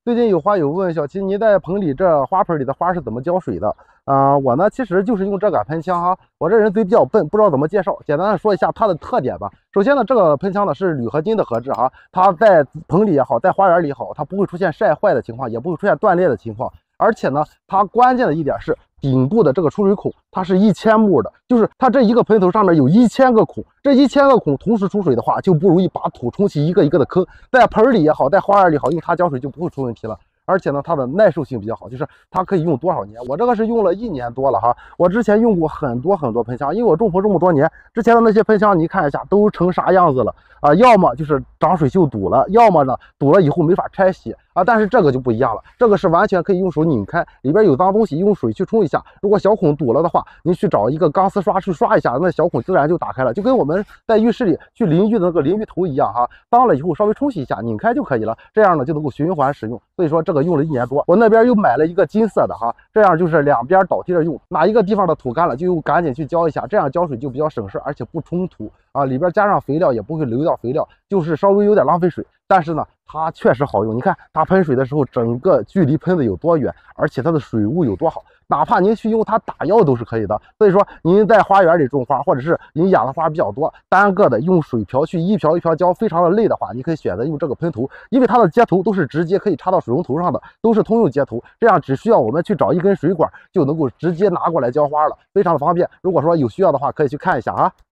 最近有花友问小齐，你在盆里这花盆里的花是怎么浇水的？我呢其实就是用这杆喷枪哈。我这人嘴比较笨，不知道怎么介绍，简单的说一下它的特点吧。首先呢，这个喷枪呢是铝合金的合制哈，它在盆里也好，在花园里也好，它不会出现晒坏的情况，也不会出现断裂的情况。而且呢，它关键的一点是顶部的这个出水孔，它是1000目的，就是它这一个喷头上面有1000个孔，这1000个孔同时出水的话，就不容易把土冲起一个一个的坑。在盆里也好，在花园里也好，用它浇水就不会出问题了。而且呢，它的耐受性比较好，就是它可以用多少年？我这个是用了1年多了哈。我之前用过很多喷枪，因为我种葡这么多年，之前的那些喷枪你看一下都成啥样子了啊？要么就是长水锈堵了，要么呢堵了以后没法拆洗啊。但是这个就不一样了，这个是完全可以用手拧开，里边有脏东西，用水去冲一下。如果小孔堵了的话，您去找一个钢丝刷去刷一下，那小孔自然就打开了，就跟我们在浴室里去淋浴的那个淋浴头一样哈。脏了以后稍微冲洗一下，拧开就可以了，这样呢就能够循环使用。所以说这个用了1年多，我那边又买了一个金色的哈，这样就是两边倒替着用，哪一个地方的土干了就又赶紧去浇一下，这样浇水就比较省事，而且不冲土啊，里边加上肥料也不会流掉肥料，就是稍微有点浪费水。但是呢，它确实好用。你看它喷水的时候，整个距离喷的有多远，而且它的水雾有多好，哪怕您去用它打药都是可以的。所以说，您在花园里种花，或者是您养的花比较多，单个的用水瓢去一瓢一瓢浇，非常的累的话，你可以选择用这个喷头，因为它的接头都是直接可以插到水龙头上的，都是通用接头，这样只需要我们去找一根水管就能够直接拿过来浇花了，非常的方便。如果说有需要的话，可以去看一下啊。